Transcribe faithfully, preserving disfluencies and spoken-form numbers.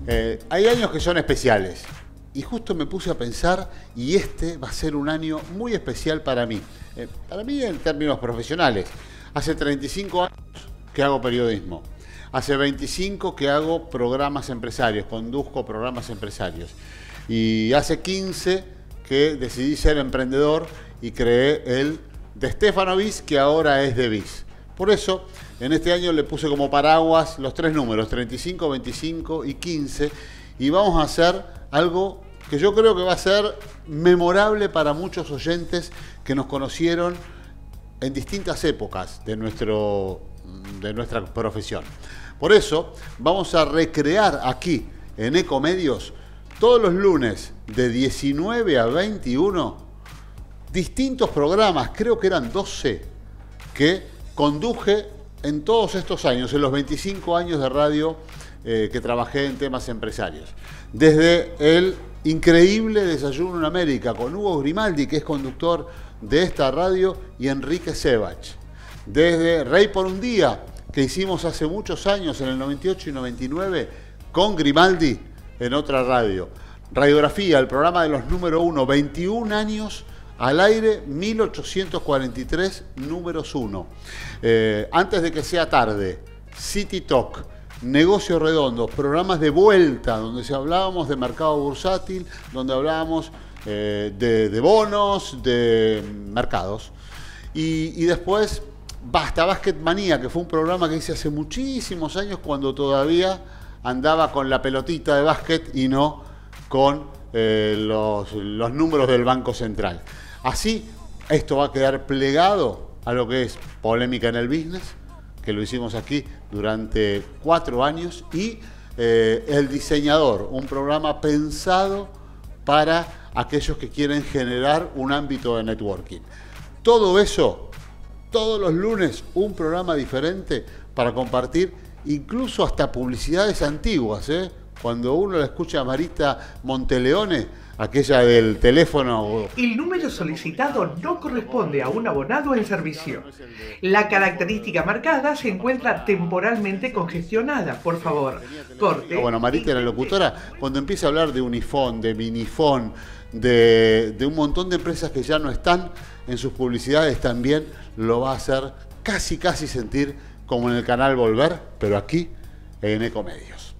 Eh, hay años que son especiales y justo me puse a pensar y este va a ser un año muy especial para mí. Eh, para mí en términos profesionales. Hace treinta y cinco años que hago periodismo. Hace veinticinco que hago programas empresarios, conduzco programas empresarios. Y hace quince que decidí ser emprendedor y creé el de Stefano Bis, que ahora es de Bis. Por eso, en este año le puse como paraguas los tres números, treinta y cinco, veinticinco y quince, y vamos a hacer algo que yo creo que va a ser memorable para muchos oyentes que nos conocieron en distintas épocas de, nuestro, de nuestra profesión. Por eso, vamos a recrear aquí, en Ecomedios, todos los lunes de diecinueve a veintiuno, distintos programas, creo que eran doce, que conduje en todos estos años, en los veinticinco años de radio eh, que trabajé en temas empresarios. Desde el increíble Desayuno en América con Hugo Grimaldi, que es conductor de esta radio, y Enrique Sebach. Desde Rey por un Día, que hicimos hace muchos años, en el noventa y ocho y noventa y nueve, con Grimaldi en otra radio. Radiografía, el programa de los número uno, veintiún años al aire, mil ochocientos cuarenta y tres, números uno. Eh, antes de que sea tarde, City Talk, Negocios Redondos, programas de vuelta, donde se hablábamos de mercado bursátil, donde hablábamos eh, de, de bonos, de mercados. Y, y después, Basta Basket Manía, que fue un programa que hice hace muchísimos años, cuando todavía andaba con la pelotita de básquet y no con eh, los, los números del Banco Central. Así, esto va a quedar plegado a lo que es Polémica en el Business, que lo hicimos aquí durante cuatro años, y eh, El Diseñador, un programa pensado para aquellos que quieren generar un ámbito de networking. Todo eso, todos los lunes, un programa diferente para compartir, incluso hasta publicidades antiguas, ¿eh? Cuando uno la escucha a Marita Monteleone, aquella del teléfono. El número solicitado no corresponde a un abonado en servicio. La característica marcada se encuentra temporalmente congestionada. Por favor, corte. Bueno, Marita, la locutora, cuando empieza a hablar de Unifón, de Minifón, de, de un montón de empresas que ya no están en sus publicidades, también lo va a hacer casi, casi sentir como en el canal Volver, pero aquí en Ecomedios.